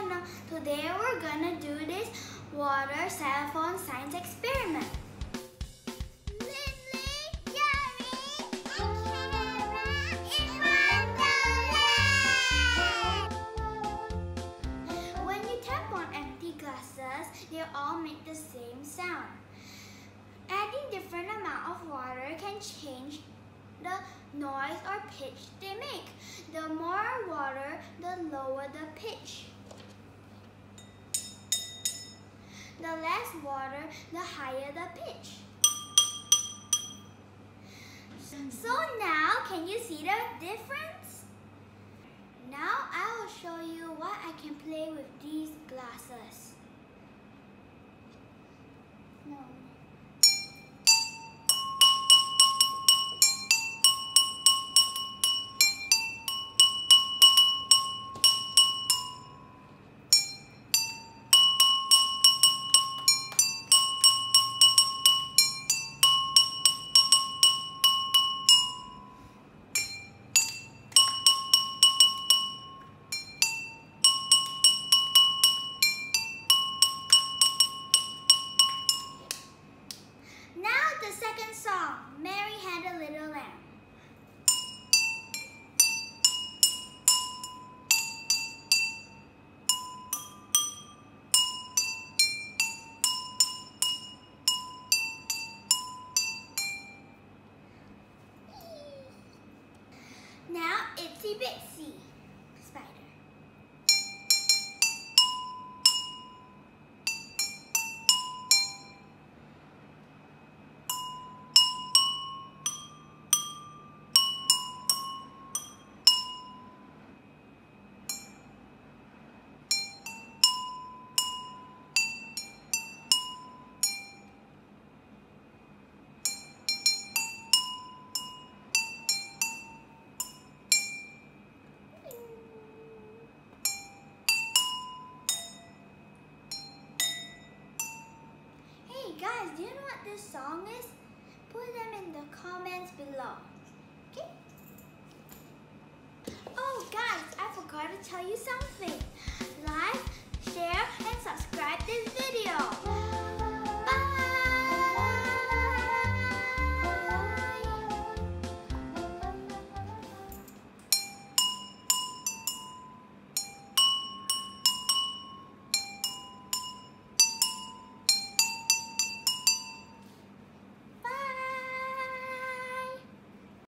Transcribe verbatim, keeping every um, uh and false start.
channel. Today we're gonna do this water xylophone science experiment. Lynlee, Jerry, and Kara in Wonderland. When you tap on empty glasses, they all make the same sound. Adding different amount of water can change the noise or pitch they make. The more water, the lower the pitch. The less water, the higher the pitch. So now, can you see the difference? Now I will show you what I can play with these glasses. No. The second song, Mary Had a Little Lamb. Now, Itsy Bitsy Spider. Guys, do you know what this song is? Put them in the comments below. Okay? Oh guys, I forgot to tell you something. Like, share, and subscribe this video.